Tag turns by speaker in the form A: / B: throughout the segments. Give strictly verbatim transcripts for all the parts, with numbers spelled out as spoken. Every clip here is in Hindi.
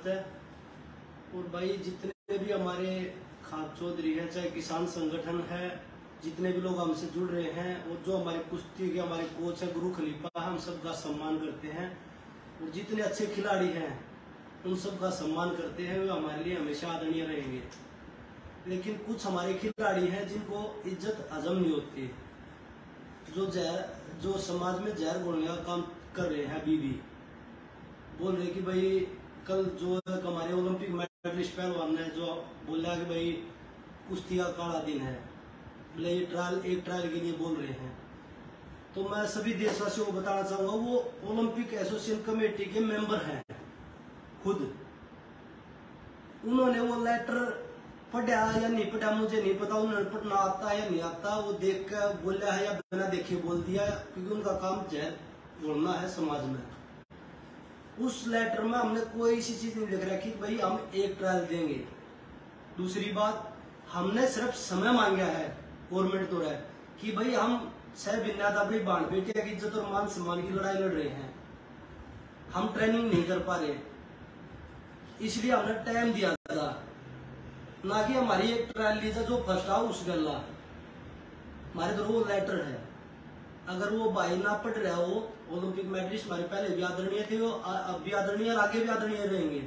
A: नमस्ते। और भाई जितने भी हमारे खान चौधरी हैं, चाहे किसान संगठन है, जितने भी लोग हमसे जुड़ रहे हैं, और जो हमारे कुश्ती के हमारे कोच है गुरु खलीफा, हम सबका सम्मान करते हैं। और जितने अच्छे खिलाड़ी हैं उन सबका सम्मान करते हैं, वे हमारे लिए हमेशा आदरणीय रहेंगे। लेकिन कुछ हमारे खिलाड़ी हैं जिनको इज्जत हजम नहीं होती, जो जहर जो समाज में जहर घोलने का काम कर रहे हैं। अभी भी बोल रहे कि भाई कल जो हमारे ओलंपिक मेडलिस्ट पहलवान ने जो बोला कि भाई कुश्ती का काला दिन है, बोले ये ट्रायल एक ट्रायल के लिए बोल रहे हैं। तो मैं सभी देशवासियों को बताना चाहूंगा, वो ओलंपिक एसोसिएशन कमेटी के मेंबर हैं खुद। उन्होंने वो लेटर पढ़ा या नहीं पढ़ा मुझे नहीं पता, उन्होंने पढ़ना आता है या नहीं आता, वो देख कर बोला है या बिना देखे बोल दिया, क्योंकि उनका काम जहर बोलना है समाज में। उस लेटर में हमने कोई ऐसी चीज नहीं लिख रखी कि भाई हम एक ट्रायल देंगे। दूसरी बात, हमने सिर्फ समय मांगा है गवर्नमेंट द्वारा कि भाई हम सह बुनियाद अपनी बाण बेटिया की इज्जत और मान सम्मान की लड़ाई लड़ रहे हैं, हम ट्रेनिंग नहीं कर पा रहे, इसलिए हमने टाइम दिया था, ना कि हमारी एक ट्रायल ली था जो फर्स्ट आओ उस गल्ला। हमारे तो वो लेटर है, अगर वो भाई ना पढ़ रहा हो, ओलंपिक मेडलिस्ट हमारे पहले भी आदरणीय थे, वो अब भी आदरणीय और आगे भी आदरणीय रहेंगे।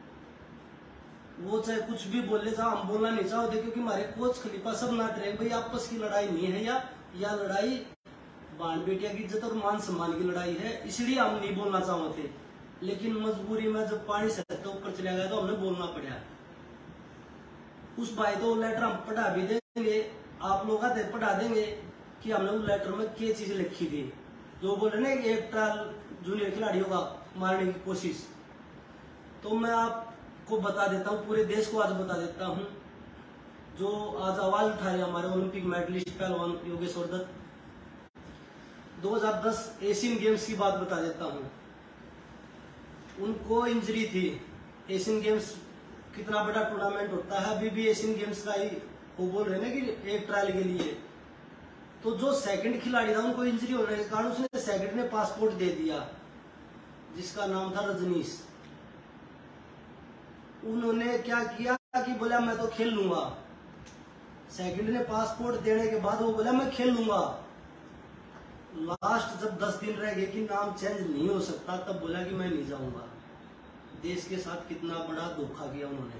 A: वो चाहे कुछ भी बोले, चाहे हम बोलना नहीं चाहते, क्योंकि हमारे कोच खलीफा सब नाट रहे भाई आपस की लड़ाई नहीं है, या या लड़ाई बाण बेटिया की इज्जत और मान सम्मान की लड़ाई है, इसलिए हम नहीं बोलना चाहते। लेकिन मजबूरी में जब पानी से ऊपर चला गया तो हमने बोलना पड़ा। उस भाई तो लेटर हम पढ़ा भी देंगे, आप लोग आते पढ़ा देंगे कि हमने उस लेटर में क्या चीज लिखी थी, जो बोल रहे ना कि एक ट्रायल जूनियर खिलाड़ियों का मारने की कोशिश। तो मैं आपको बता देता हूँ, पूरे देश को आज बता देता हूँ, जो आज आवाज उठा रहे हमारे ओलंपिक मेडलिस्ट पहलवान योगेश्वर दत्त। दो हज़ार दस एशियन गेम्स की बात बता देता हूँ। उनको इंजरी थी। एशियन गेम्स कितना बड़ा टूर्नामेंट होता है, अभी भी एशियन गेम्स का ही वो बोल रहे हैं कि एक ट्रायल के लिए। तो जो सेकंड खिलाड़ी था उनको इंजरी होने के कारण उसने सेकंड ने पासपोर्ट दे दिया, जिसका नाम था रजनीश। उन्होंने क्या किया कि बोला मैं तो खेल लूंगा। सेकंड ने पासपोर्ट देने के बाद वो बोला मैं खेल लूंगा। लास्ट जब दस दिन रह गए कि नाम चेंज नहीं हो सकता, तब बोला कि मैं नहीं जाऊंगा। देश के साथ कितना बड़ा धोखा किया उन्होंने।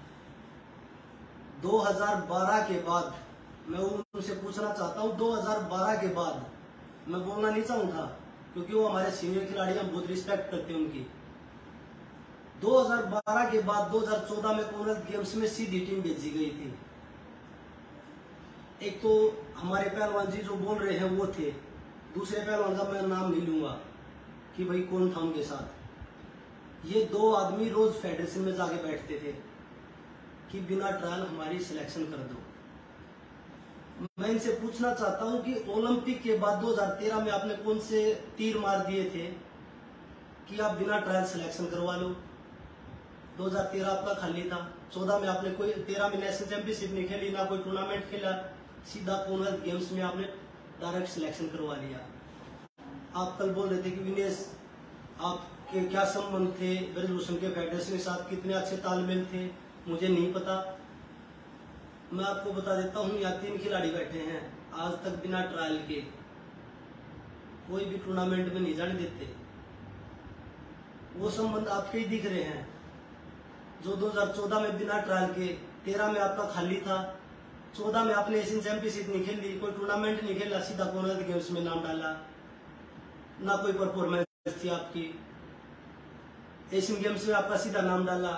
A: दो हज़ार बारह के बाद मैं उनसे पूछना चाहता हूं, दो हज़ार बारह के बाद मैं बोलना नहीं चाहूंगा क्योंकि वो हमारे सीनियर खिलाड़ी, हम बहुत रिस्पेक्ट करते हैं उनकी। दो हज़ार बारह के बाद दो हज़ार चौदह में कॉमनवेल्थ गेम्स में सीधी टीम भेजी गई थी। एक तो हमारे पहलवान जी जो बोल रहे हैं वो थे, दूसरे पहलवान का मैं नाम नहीं लूंगा कि भाई कौन था उनके साथ। ये दो आदमी रोज फेडरेशन में जाके बैठते थे कि बिना ट्रायल हमारी सिलेक्शन कर दो। मैं इनसे पूछना चाहता हूं कि ओलंपिक के बाद दो हज़ार तेरह में आपने कौन से तीर मार दिए थे कि आप बिना ट्रायल सिलेक्शन करवा लो। दो हज़ार तेरह आपका खाली था। चौदह में आपने कोई, तेरह में नेशनल चैंपियनशिप नहीं खेली, ना कोई टूर्नामेंट खेला, सीधा कॉमनवेल्थ गेम्स में आपने डायरेक्ट सिलेक्शन करवा लिया। आप कल बोल रहे थे कि विनेश आपके क्या संबंध थे ब्रजभूषण के फेडरेशन के साथ, कितने अच्छे तालमेल थे, मुझे नहीं पता। मैं आपको बता देता हूँ, यहाँ तीन खिलाड़ी बैठे हैं, आज तक बिना ट्रायल के कोई भी टूर्नामेंट में नहीं जाने देते। वो संबंध आपके ही दिख रहे हैं, जो दो हज़ार चौदह में बिना ट्रायल के, तेरह में आपका खाली था, चौदह में आपने एशियन चैंपियनशिप नहीं खेली, कोई टूर्नामेंट नहीं खेला, सीधा कॉमनवेल्थ गेम्स में नाम डाला, ना कोई परफॉर्मेंस थी आपकी। एशियन गेम्स में आपका सीधा नाम डाला।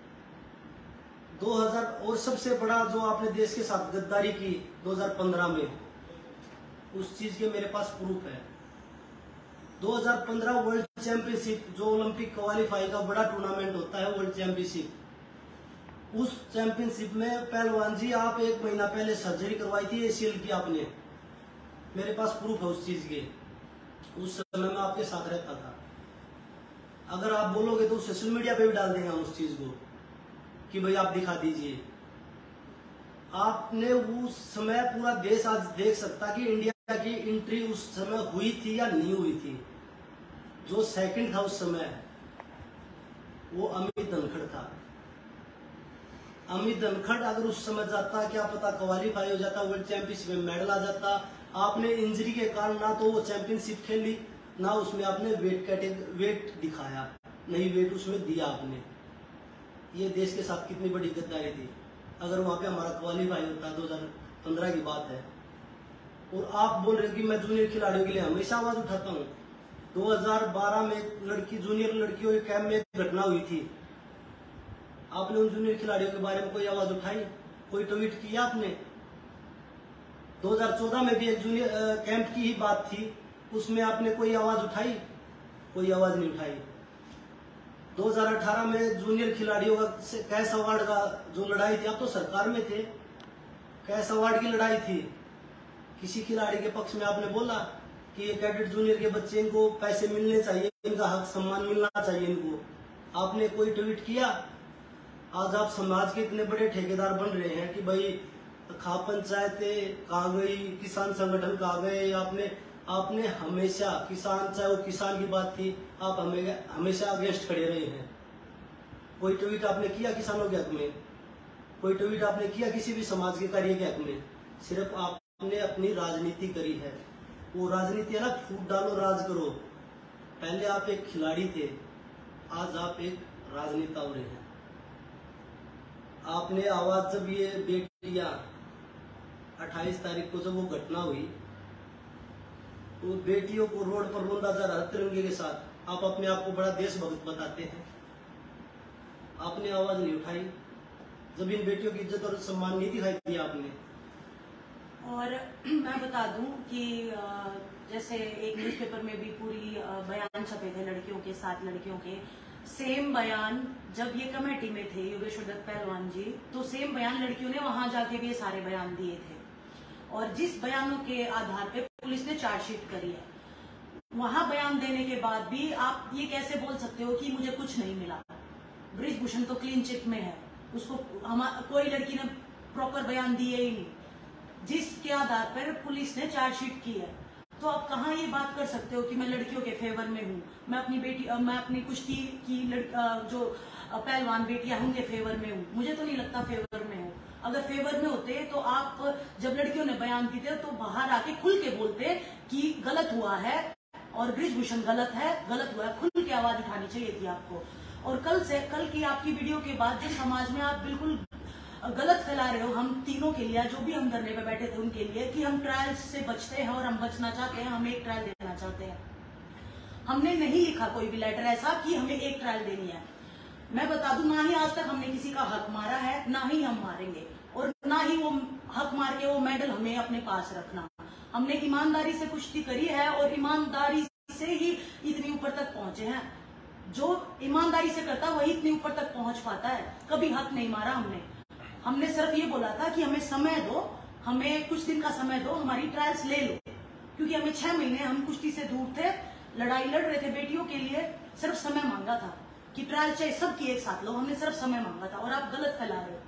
A: दो हज़ार और सबसे बड़ा जो आपने देश के साथ गद्दारी की दो हज़ार पंद्रह में, उस चीज के मेरे पास प्रूफ है। दो हज़ार पंद्रह वर्ल्ड चैंपियनशिप, जो ओलंपिक क्वालिफाई का बड़ा टूर्नामेंट होता है वर्ल्ड चैंपियनशिप, उस चैंपियनशिप में पहलवान जी आप एक महीना पहले सर्जरी करवाई थी एसीएल की आपने, मेरे पास प्रूफ है उस चीज के। उस समय में आपके साथ रहता था। अगर आप बोलोगे तो सोशल मीडिया पे भी डाल देंगे हम उस चीज को कि भाई आप दिखा दीजिए। आपने उस समय पूरा देश आज देख सकता कि इंडिया की एंट्री उस समय हुई थी या नहीं हुई थी। जो सेकंड था उस समय, वो अमित धनखड़ था। अमित धनखड़ अगर उस समय जाता, क्या पता क्वालिफाई हो जाता, वर्ल्ड चैंपियनशिप में मेडल आ जाता। आपने इंजरी के कारण ना तो वो चैंपियनशिप खेली, ना उसमें आपने वेट कैटेगरी वेट दिखाया, नहीं वेट उसमें दिया आपने। ये देश के साथ कितनी बड़ी गद्दारी थी। अगर वहां पे हमारा क्वालिफाई होता, दो हजार पंद्रह की बात है। और आप बोल रहे कि मैं जूनियर खिलाड़ियों के लिए हमेशा आवाज उठाता हूँ। दो हजार बारह में एक लड़की जूनियर लड़कियों के कैंप में एक घटना हुई थी, आपने उन जूनियर खिलाड़ियों के बारे में कोई आवाज उठाई, कोई ट्वीट किया आपने? दो हजार चौदह में भी एक जूनियर कैंप की ही बात थी, उसमें आपने कोई आवाज उठाई? कोई आवाज नहीं उठाई। दो हजार अठारह में जूनियर खिलाड़ियों का कैश अवार्ड का जो लड़ाई थी, आप तो सरकार में थे, कैश अवार्ड की लड़ाई थी, किसी खिलाड़ी के पक्ष में आपने बोला कि ये कैडेट जूनियर के बच्चे, इनको पैसे मिलने चाहिए, इनका हक सम्मान मिलना चाहिए इनको? आपने कोई ट्वीट किया? आज आप समाज के इतने बड़े ठेकेदार बन रहे हैं कि भाई खा पंचायतें कहाँ गई, किसान संगठन कहाँ गए। आपने आपने हमेशा किसान, चाहे वो किसान की बात थी, आप हमें हमेशा अगेंस्ट खड़े रहे हैं। कोई ट्वीट आपने किया किसानों के हक में? कोई ट्वीट आपने किया किसी भी समाज के कार्य के हक में? सिर्फ आपने अपनी राजनीति करी है। वो राजनीति है ना, फूट डालो राज करो। पहले आप एक खिलाड़ी थे, आज आप एक राजनेता हो रहे हैं। आपने आवाज, जब ये बेटियां अट्ठाईस तारीख को जब वो घटना हुई, तो बेटियों को रोड पर रोंदा जा रहा तिरंगे के साथ, आप अपने आप को बड़ा देशभक्त बताते हैं, आपने आवाज नहीं उठाई। जब इन बेटियों की इज्जत और सम्मान नहीं दिखाई दिया आपने।
B: और मैं बता दूं कि जैसे एक न्यूज़पेपर में भी पूरी बयान छपे थे लड़कियों के, सात लड़कियों के, सेम बयान जब ये कमेटी में थे योगेश्वर दत्त पहलवान जी, तो सेम बयान लड़कियों ने वहां जाके भी ये सारे बयान दिए थे। और जिस बयानों के आधार पे पुलिस ने चार्जशीट करी है, वहां बयान देने के बाद भी आप ये कैसे बोल सकते हो कि मुझे कुछ नहीं मिला? ब्रिजभूषण तो क्लीन चिट में है, उसको हम कोई लड़की ने प्रॉपर बयान दिए ही नहीं, जिसके आधार पर पुलिस ने चार्जशीट की है। तो आप कहाँ ये बात कर सकते हो कि मैं लड़कियों के फेवर में हूँ, मैं अपनी बेटी, मैं अपनी कुश्ती की जो पहलवान बेटियां उनके फेवर में हूँ? मुझे तो नहीं लगता फेवर में हूँ। अगर फेवर में होते तो आप, जब लड़कियों ने बयान दिए तो बाहर आके खुल के बोलते कि गलत हुआ है और ब्रिजभूषण गलत है, गलत हुआ है, खुल के आवाज उठानी चाहिए थी आपको। और कल से, कल की आपकी वीडियो के बाद जो समाज में आप बिल्कुल गलत फैला रहे हो, हम तीनों के लिए, जो भी हम धरने पे बैठे थे उनके लिए, कि हम ट्रायल से बचते हैं और हम बचना चाहते हैं, हम एक ट्रायल देना चाहते हैं। हमने नहीं लिखा कोई भी लेटर ऐसा कि हमें एक ट्रायल देनी है। मैं बता दूं, ना ही आज तक हमने किसी का हक मारा है, ना ही हम मारेंगे, और ना ही वो हक मार के वो मेडल हमें अपने पास रखना। हमने ईमानदारी से कुश्ती करी है और ईमानदारी से ही इतनी ऊपर तक पहुंचे हैं। जो ईमानदारी से करता वही इतनी ऊपर तक पहुंच पाता है। कभी हक नहीं मारा हमने। हमने सिर्फ ये बोला था कि हमें समय दो, हमें कुछ दिन का समय दो, हमारी ट्रायल्स ले लो, क्योंकि हमें छह महीने हम कुश्ती से दूर थे, लड़ाई लड़ रहे थे बेटियों के लिए, सिर्फ समय मांगा था कि ट्रायल चाहे सबकी एक साथ लो, हमने सिर्फ समय मांगा था। और आप गलत फैला रहे हो।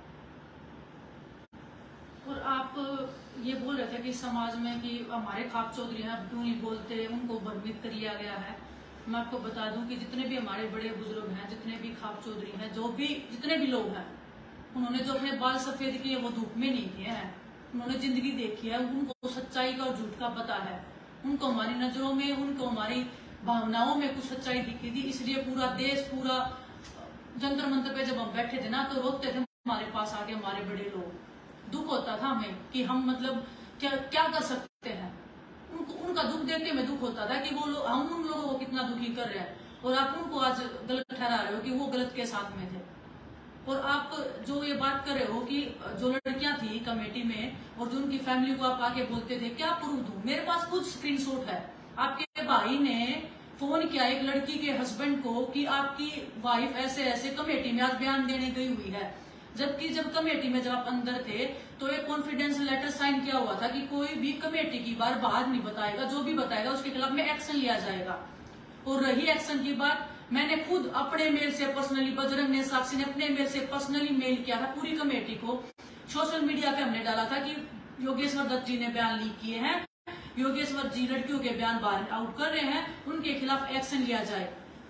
C: और आप ये बोल रहे थे कि समाज में कि हमारे खाप चौधरी हैं, क्यों नहीं बोलते, उनको भ्रमित कर लिया गया है। मैं आपको बता दूं कि जितने भी हमारे बड़े बुजुर्ग हैं, जितने भी खाप चौधरी हैं, जो भी जितने भी लोग हैं, उन्होंने जो अपने बाल सफेद किए वो धूप में नहीं किए हैं। उन्होंने जिंदगी देखी है, उनको सच्चाई का और झूठ का पता है। उनको हमारी नजरों में, उनको हमारी भावनाओं में कुछ सच्चाई दिखी थी, इसलिए पूरा देश, पूरा जंतर मंतर पे जब हम बैठे थे ना, तो रोकते थे हमारे पास आके हमारे बड़े लोग। दुख होता था हमें कि हम मतलब क्या क्या कर सकते हैं। उनको उनका दुख देख के हमें दुख होता था कि वो लोग, हम उन लोगों को कितना दुखी कर रहे हैं, और आप उनको आज गलत ठहरा रहे हो कि वो गलत के साथ में थे। और आप जो ये बात कर रहे हो कि जो लड़कियां थी कमेटी में और जो उनकी फैमिली को आप आके बोलते थे, क्या प्रूफ दूं? मेरे पास खुद स्क्रीनशॉट है। आपके भाई ने फोन किया एक लड़की के हस्बैंड को कि आपकी वाइफ ऐसे ऐसे कमेटी में आज बयान देने गई हुई है, जबकि जब कमेटी में जब आप अंदर थे तो एक कॉन्फिडेंस लेटर साइन किया हुआ था कि कोई भी कमेटी की बात बाहर नहीं बताएगा, जो भी बताएगा उसके खिलाफ में एक्शन लिया जाएगा। और रही एक्शन की बात, मैंने खुद अपने मेल से पर्सनली, बजरंग ने, साक्षी ने अपने मेल से पर्सनली मेल किया था पूरी कमेटी को। सोशल मीडिया पे हमने डाला था कि योगेश्वर दत्त जी ने बयान लीक किए हैं, योगेश्वर जी लड़कियों के बयान बाहर आउट कर रहे हैं, उनके खिलाफ एक्शन लिया जाए।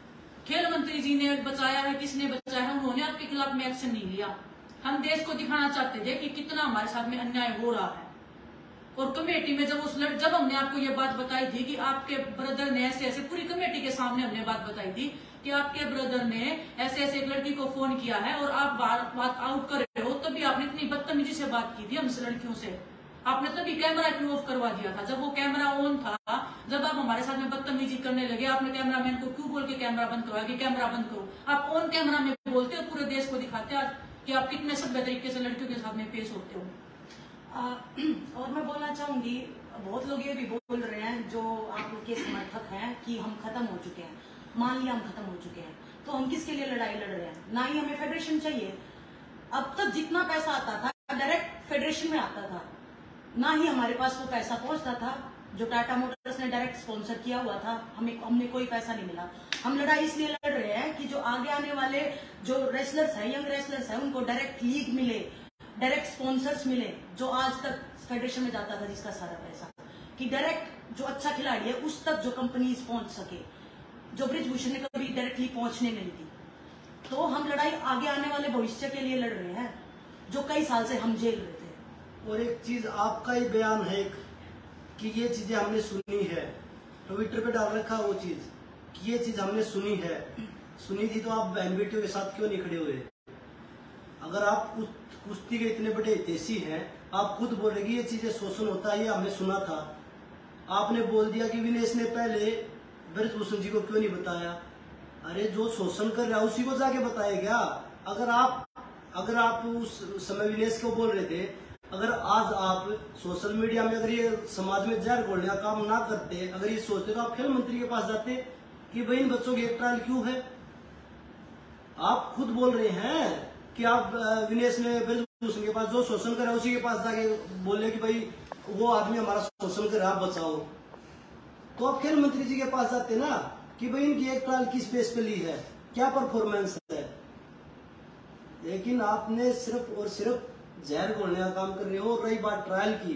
C: खेल मंत्री जी ने बचाया है, किसने बचाया है, उन्होंने आपके खिलाफ में एक्शन नहीं लिया। हम देश को दिखाना चाहते थे कि कितना हमारे साथ में अन्याय हो रहा है। और कमेटी में जब उस लड़ जब हमने आपको ये बात बताई थी कि आपके ब्रदर ने ऐसे ऐसे, पूरी कमेटी के सामने हमने बात बताई थी कि आपके ब्रदर ने ऐसे ऐसे एक लड़की को फोन किया है और आप बात, बात आउट कर रहे हो, तभी आपने इतनी बदतमीजी से बात की थी हमसे लड़कियों से। आपने तभी कैमरा क्यों ऑफ करवा दिया था जब वो कैमरा ऑन था। जब आप हमारे साथ में बदतमीजी करने लगे, आपने कैमरामैन को क्यों बोल के कैमरा बंद करवाया कि कैमरा बंद करो। आप ऑन कैमरा में बोलते हो, पूरे देश को दिखाते आज कि आप कितने सभ्य तरीके से लड़कियों के साथ में पेश होते हो।
B: आ, और मैं बोलना चाहूंगी, बहुत लोग ये भी बोल रहे हैं जो आपके समर्थक हैं कि हम खत्म हो चुके हैं। मान लिया हम खत्म हो चुके हैं तो हम किसके लिए लड़ाई लड़ रहे हैं? ना ही हमें फेडरेशन चाहिए। अब तक जितना पैसा आता था डायरेक्ट फेडरेशन में आता था, ना ही हमारे पास वो पैसा पहुंचता था जो टाटा मोटर्स ने डायरेक्ट स्पॉन्सर किया हुआ था। हमें हमने कोई पैसा नहीं मिला। हम लड़ाई इसलिए लड़ रहे हैं कि जो आगे आने वाले जो रेसलर्स हैं, यंग रेसलर्स हैं, उनको डायरेक्ट लीग मिले, डायरेक्ट स्पॉन्सर्स मिले। जो आज तक फेडरेशन में जाता था जिसका सारा पैसा, कि डायरेक्ट जो अच्छा खिलाड़ी है उस तक जो कंपनीज पहुंच सके, जो ब्रिजभूषण ने कभी डायरेक्टली पहुंचने नहीं दी। तो हम लड़ाई आगे आने वाले भविष्य के लिए लड़ रहे हैं जो कई साल से हम झेल रहे थे।
A: और एक चीज आपका ही बयान है एक, कि ये चीजें हमने सुनी है, ट्विटर पे डाल रखा वो चीज कि ये चीज हमने सुनी है। सुनी थी तो आप बहन बेटियों के साथ क्यों नहीं खड़े हुए? अगर आप कुश्ती के इतने बड़े हितैषी हैं, आप खुद बोलेगी ये चीजें शोषण होता है, ये हमने सुना था। आपने बोल दिया कि विनेश ने पहले ब्रजभूषण जी को क्यों नहीं बताया। अरे जो शोषण कर रहा है उसी को जाके बताएगा। अगर आप अगर आप उस समय विनेश को बोल रहे थे, अगर आज आप सोशल मीडिया में अगर ये समाज में जहर घोलने का काम ना करते, अगर ये सोचते तो आप खेल मंत्री के पास जाते कि भाई इन बच्चों की एक ट्रायल क्यों है। आप खुद बोल रहे हैं कि आप विनेश ने ब्रजभूषण के पास जो शोषण कर रहा है उसी के पास जाके बोले कि भाई वो आदमी हमारा शोषण कर रहा है, आप बचाओ। तो आप खेल मंत्री जी के पास जाते ना कि भाई इनकी एक ट्रायल किस बेस पे ली है, क्या परफॉर्मेंस है। लेकिन आपने सिर्फ और सिर्फ जहर घोलने का काम कर रहे हो। रही बात ट्रायल की,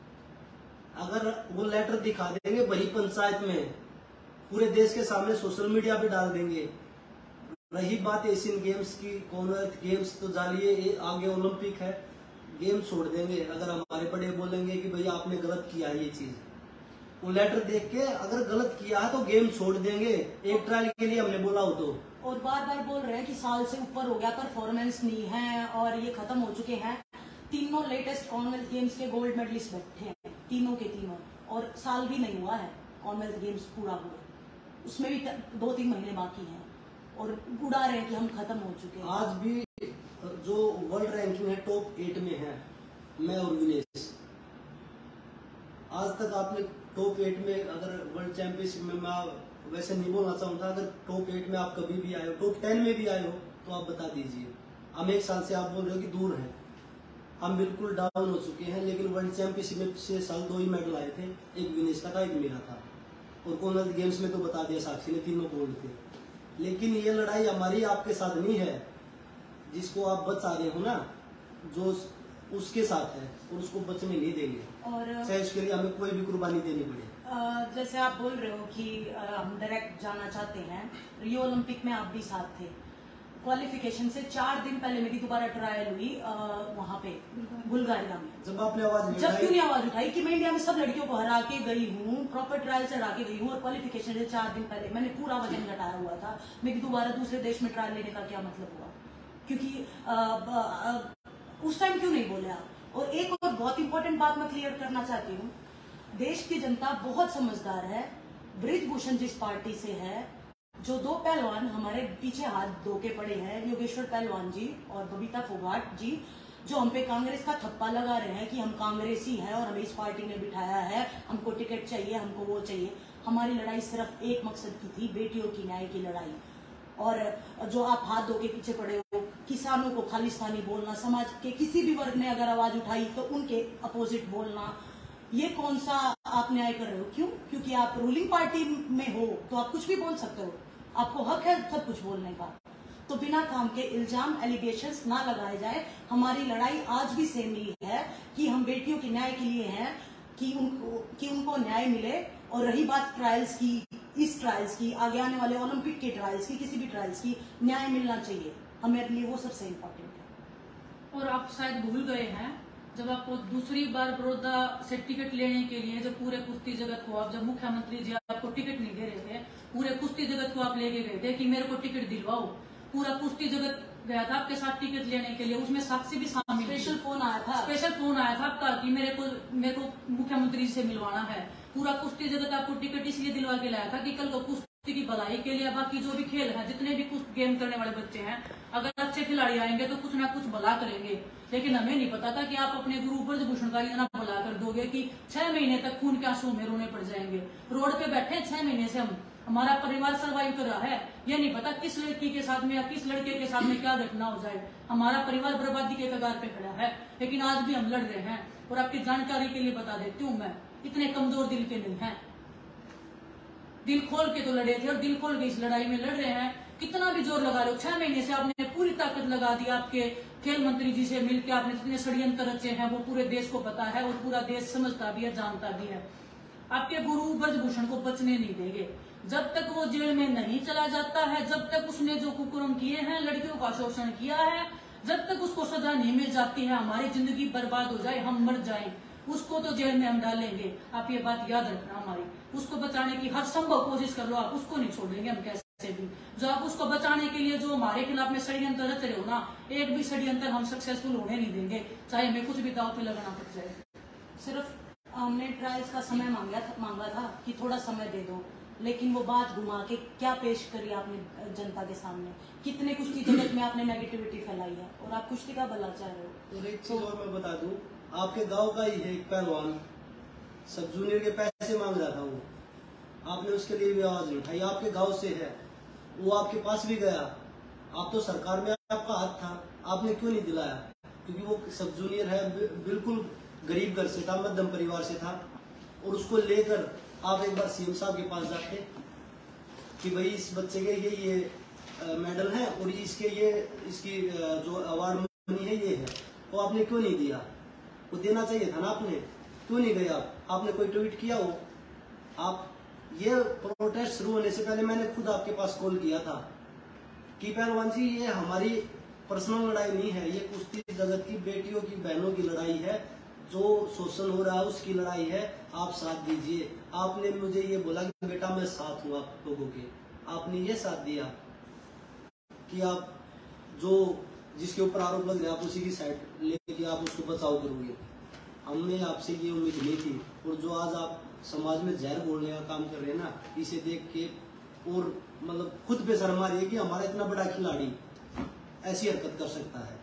A: अगर वो लेटर दिखा देंगे बड़ी पंचायत में, पूरे देश के सामने सोशल मीडिया पे डाल देंगे। रही बात एशियन गेम्स की, कॉमनवेल्थ गेम्स तो जानिए, आगे ओलंपिक है, गेम छोड़ देंगे। अगर हमारे बड़े बोलेंगे कि भैया आपने गलत किया है, ये चीज वो लेटर देख के अगर गलत किया है तो गेम छोड़ देंगे। एक ट्रायल के लिए हमने बोला हो तो।
B: और बार बार बोल रहे हैं कि साल से ऊपर हो गया, परफॉर्मेंस नहीं है और ये खत्म हो चुके हैं। तीनों लेटेस्ट कॉमनवेल्थ गेम्स के गोल्ड मेडलिस्ट बैठे हैं, तीनों के तीनों, और साल भी नहीं हुआ है कॉमनवेल्थ गेम्स पूरा हुआ, उसमें भी दो तीन महीने बाकी हैं और उड़ा रहे हैं कि हम खत्म हो चुके हैं।
A: आज भी जो वर्ल्ड रैंकिंग है टॉप एट में है मैं और विनेश। आज तक आपने टॉप एट में, अगर वर्ल्ड चैंपियनशिप में, मैं वैसे नहीं बोलना चाहूंगा, अगर टॉप एट में आप कभी भी आए हो, टॉप टेन में भी आए हो तो आप बता दीजिए। हम एक साल से आप बोल रहे हो कि दूर है, हम बिल्कुल डाउन हो चुके हैं। लेकिन वर्ल्ड चैंपियनशिप में पिछले साल दो ही मेडल आए थे, एक विनेश का था, एक मेरा था। और कॉमनवेल्थ गेम्स में तो बता दिया साक्षी ने, तीनों गोल्ड थे। लेकिन ये लड़ाई हमारी आपके साथ नहीं है, जिसको आप बचा रहे हो ना, जो उसके साथ है, और उसको बचने नहीं देंगे।
B: और
A: चाहे उसके लिए हमें कोई भी कुर्बानी देनी पड़े।
B: जैसे आप बोल रहे हो कि हम डायरेक्ट जाना चाहते हैं, रियो ओलंपिक में आप भी साथ थे। क्वालिफिकेशन से चार दिन पहले मेरी दोबारा ट्रायल हुई वहां पे बुल्गारिया में।
A: जब आपने आवाज
B: जब क्यों नहीं आवाज उठाई कि मैं इंडिया में सब लड़कियों को हरा के गई हूँ, प्रॉपर ट्रायल से हरा के गई हूँ, और क्वालिफिकेशन से चार दिन पहले मैंने पूरा वजन घटाया हुआ था। मेरी दोबारा दूसरे देश में ट्रायल लेने का क्या मतलब हुआ? क्योंकि आ, आ, आ, उस टाइम क्यों नहीं बोले आप? और एक और बहुत इंपॉर्टेंट बात मैं क्लियर करना चाहती हूँ, देश की जनता बहुत समझदार है। ब्रिजभूषण जिस पार्टी से है, जो दो पहलवान हमारे पीछे हाथ धो के पड़े हैं, योगेश्वर पहलवान जी और बबीता फोगाट जी, जो हम पे कांग्रेस का थप्पा लगा रहे हैं कि हम कांग्रेसी हैं और हमें इस पार्टी ने बिठाया है, हमको टिकट चाहिए, हमको वो चाहिए। हमारी लड़ाई सिर्फ एक मकसद की थी, बेटियों की न्याय की लड़ाई। और जो आप हाथ धो के पीछे पड़े हो, किसानों को खालिस्तानी बोलना, समाज के किसी भी वर्ग ने अगर आवाज उठाई तो उनके अपोजिट बोलना, ये कौन सा आप न्याय कर रहे हो? क्यों? क्योंकि आप रूलिंग पार्टी में हो तो आप कुछ भी बोल सकते हो, आपको हक है सब कुछ बोलने का। तो बिना काम के इल्जाम, एलिगेशंस ना लगाए जाए। हमारी लड़ाई आज भी सेम ही है कि हम बेटियों के न्याय के लिए हैं, कि उनको कि उनको न्याय मिले। और रही बात ट्रायल्स की, इस ट्रायल्स की, आगे आने वाले ओलंपिक के ट्रायल्स की, किसी भी ट्रायल्स की न्याय मिलना चाहिए। हमारे लिए वो सबसे इम्पोर्टेंट है।
C: और आप शायद भूल गए हैं, जब आपको दूसरी बार बड़ौदा से टिकट लेने के लिए जब पूरे कुश्ती जगत को आप, जब मुख्यमंत्री जी आपको टिकट नहीं दे रहे थे, पूरे कुश्ती जगत को आप लेके गए थे कि मेरे को टिकट दिलवाओ, पूरा कुश्ती जगत गया था आपके साथ टिकट लेने के लिए, उसमें साक्षी भी शामिल,
B: स्पेशल फोन आया था,
C: स्पेशल फोन आया था आपका कि मेरे को मेरे को मुख्यमंत्री जी से मिलवाना है। पूरा कुश्ती जगत आपको टिकट इसलिए दिलवा के लाया था कि कल को कुश्ती की भलाई के लिए, बाकी जो भी खेल है, जितने भी कुछ गेम करने वाले बच्चे हैं, अगर अच्छे खिलाड़ी आएंगे तो कुछ ना कुछ भला करेंगे। लेकिन हमें नहीं पता था कि आप अपने गुरु ब्रजभूषण का इतना भला कर दोगे कि छह महीने तक खून के आंसू में रोने पड़ जाएंगे। रोड पे बैठे छह महीने से हम, हमारा परिवार सर्वाइव कर रहा है, ये नहीं पता किस लड़की के साथ में या किस लड़के के साथ में क्या घटना हो जाए। हमारा परिवार बर्बादी के कगार पे खड़ा है, लेकिन आज भी हम लड़ रहे हैं। और आपकी जानकारी के लिए बता देती हूँ, मैं इतने कमजोर दिल के नहीं है, दिल खोल के तो लड़े थे और दिल खोल के इस लड़ाई में लड़ रहे हैं। कितना भी जोर लगा लो, छह महीने से आपने पूरी ताकत लगा दी। आपके खेल मंत्री जी से मिलकर आपने जितने षड्यंत्र रचे हैं वो पूरे देश को पता है और पूरा देश समझता भी है, जानता भी है। आपके गुरु ब्रजभूषण को बचने नहीं देंगे जब तक वो जेल में नहीं चला जाता है, जब तक उसने जो कुकर्म किए हैं, लड़कियों का शोषण किया है, जब तक उसको सजा नहीं मिल जाती है, हमारी जिंदगी बर्बाद हो जाए, हम मर जाएं, उसको तो जेल में हम डालेंगे। आप ये बात याद रखना हमारी। उसको बचाने की हर संभव कोशिश कर लो, आप उसको नहीं छोड़ेंगे हम कैसे भी। जो आप उसको बचाने के लिए जो हमारे खिलाफ में षड्यंत्र रच रहे हो ना, एक भी षड्यंत्र हम सक्सेसफुल होने नहीं देंगे, चाहे हमें कुछ भी दाव पे लगाना पड़ जाए।
B: सिर्फ हमने ट्रायल्स का समय मांगा था मांगा था कि थोड़ा समय दे दो, लेकिन वो बात घुमा के क्या पेश करी आपने जनता के सामने, कितने कुश्ती जगत में आपने नेगेटिविटी फैलाई है और आप कुश्ती का भला चाह रहे हो।
A: और एक चीज और मैं बता दूं, आपके गांव का ही है एक पहलवान, सब जूनियर के पैसे मांग रहा था, वो आपने उसके लिए भी आवाज नहीं उठाई। आपके गांव से है, वो आपके पास भी गया, आप तो सरकार में आपका हाथ था, आपने क्यों नहीं दिलाया? क्योंकि वो सब जूनियर है, बिल्कुल गरीब घर से था, मध्यम परिवार से था, और उसको लेकर आप एक बार सीएम साहब के पास जाते कि भाई इस बच्चे के ये ये मेडल है और इसके ये इसकी जो अवार्ड मनी है ये है, तो आपने क्यों नहीं दिया? वो देना चाहिए था ना, आपने क्यों नहीं गए? आप आपने कोई ट्वीट किया हो? आप ये प्रोटेस्ट शुरू होने से पहले मैंने खुद आपके पास कॉल किया था कि पहलवान जी ये हमारी पर्सनल लड़ाई नहीं है, ये कुश्ती जगत की बेटियों की बहनों की लड़ाई है, जो शोषण हो रहा है उसकी लड़ाई है, आप साथ दीजिए। आपने मुझे ये बोला कि बेटा मैं साथ हूँ आप लोगों के, आपने ये साथ दिया कि आप जो जिसके ऊपर आरोप लग रहे आप उसी की साइड लेके आप उसको बचाव करोगे। हमने आपसे ये उम्मीद नहीं थी, और जो आज आप समाज में जहर बोलने का काम कर रहे हैं ना, इसे देख के और मतलब खुद पे शर्म आ रही है कि हमारा इतना बड़ा खिलाड़ी ऐसी हरकत कर सकता है।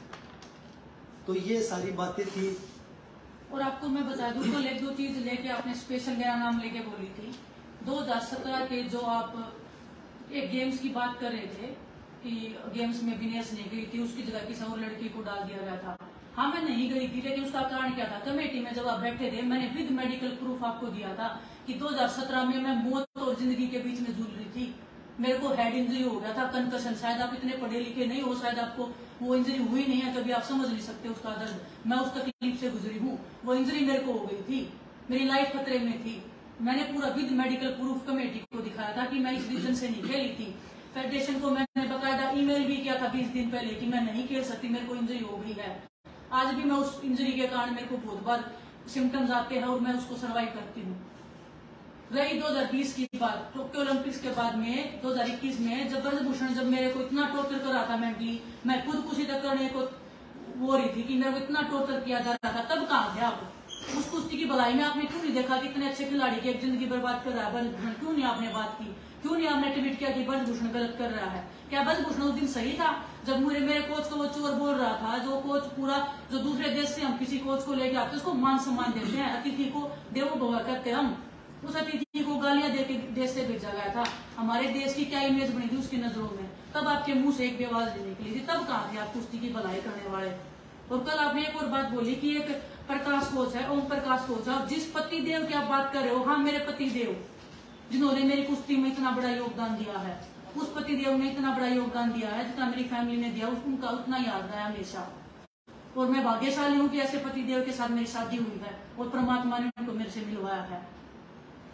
A: तो ये सारी बातें थी।
C: और आपको मैं बता दूं, कल एक दो चीज लेके आपने स्पेशल मेरा नाम लेके बोली थी। दो हज़ार सत्रह के जो आप एक गेम्स की बात कर रहे थे कि गेम्स में विनेश नहीं गई थी, उसकी जगह किसी और लड़की को डाल दिया गया था। हाँ मैं नहीं गई थी, लेकिन उसका कारण क्या था? कमेटी में जब आप बैठे थे, मैंने विद मेडिकल प्रूफ आपको दिया था कि दो हज़ार सत्रह में मैं मौत और जिंदगी के बीच में जूझ रही थी। मेरे को हेड इंजरी हो गया था, कंकशन। शायद आप इतने पढ़े लिखे नहीं हो, शायद आपको वो इंजरी हुई नहीं है, कभी आप समझ नहीं सकते उसका दर्द। मैं उस तकलीफ से गुजरी हूँ, वो इंजरी मेरे को हो गई थी, मेरी लाइफ खतरे में थी। मैंने पूरा विद मेडिकल प्रूफ कमेटी को दिखाया था कि मैं इस रीजन से नहीं खेली थी। फेडरेशन को मैंने बकायदा ईमेल भी किया था बीस दिन पहले कि मैं नहीं खेल सकती, मेरे को इंजरी हो गई है। आज भी मैं उस इंजरी के कारण मेरे को बहुत बार सिम्टम्स आते हैं और मैं उसको सर्वाइव करती हूँ। रही दो हज़ार बीस की बात, टोक्यो ओलंपिक्स के बाद में दो हज़ार इक्कीस में जब ब्रजभूषण जब मेरे को इतना टॉर्चर कर रहा था मेंटली, मैं खुद कुछ तक करने को वो रही थी कि मेरे को इतना टॉर्चर किया जा रहा था, तब कहाँ थे आप? उस कुश्ती की भलाई में आपने क्यों नहीं देखा कि इतने अच्छे खिलाड़ी की एक जिंदगी बर्बाद कर रहा है ब्रजभूषण? क्यों नहीं आपने बात की? क्यों नहीं आपने ट्वीट किया कि ब्रजभूषण गलत कर रहा है? क्या ब्रजभूषण उस दिन सही था जब मेरे मेरे कोच को वो चोर बोल रहा था? जो कोच पूरा जो दूसरे देश से हम किसी कोच को लेके आते उसको मान सम्मान देते हैं, अतिथि को देवो भव करते हम, उस अतिथि को गालियां देके देश से भेजा गया था। हमारे देश की क्या इमेज बनी थी उसकी नजरों में? तब आपके मुंह से एक बेआवाज नहीं निकली थी, तब कहाँ थे आप कुश्ती की भलाई करने वाले? और कल आपने एक और बात बोली कि एक प्रकाश कोच है, ओम प्रकाश कोच है, जिस पति देव की आप बात कर रहे हो, हाँ मेरे पति देव जिन्होंने मेरी कुश्ती में इतना बड़ा योगदान दिया है, उस पति देव ने इतना बड़ा योगदान दिया है जितना मेरी फैमिली ने दिया, उनका उतना याद रहा हमेशा। और मैं भाग्यशाली हूँ कि ऐसे पति देव के साथ मेरी शादी हुई है और परमात्मा ने उनको मेरे से मिलवाया है।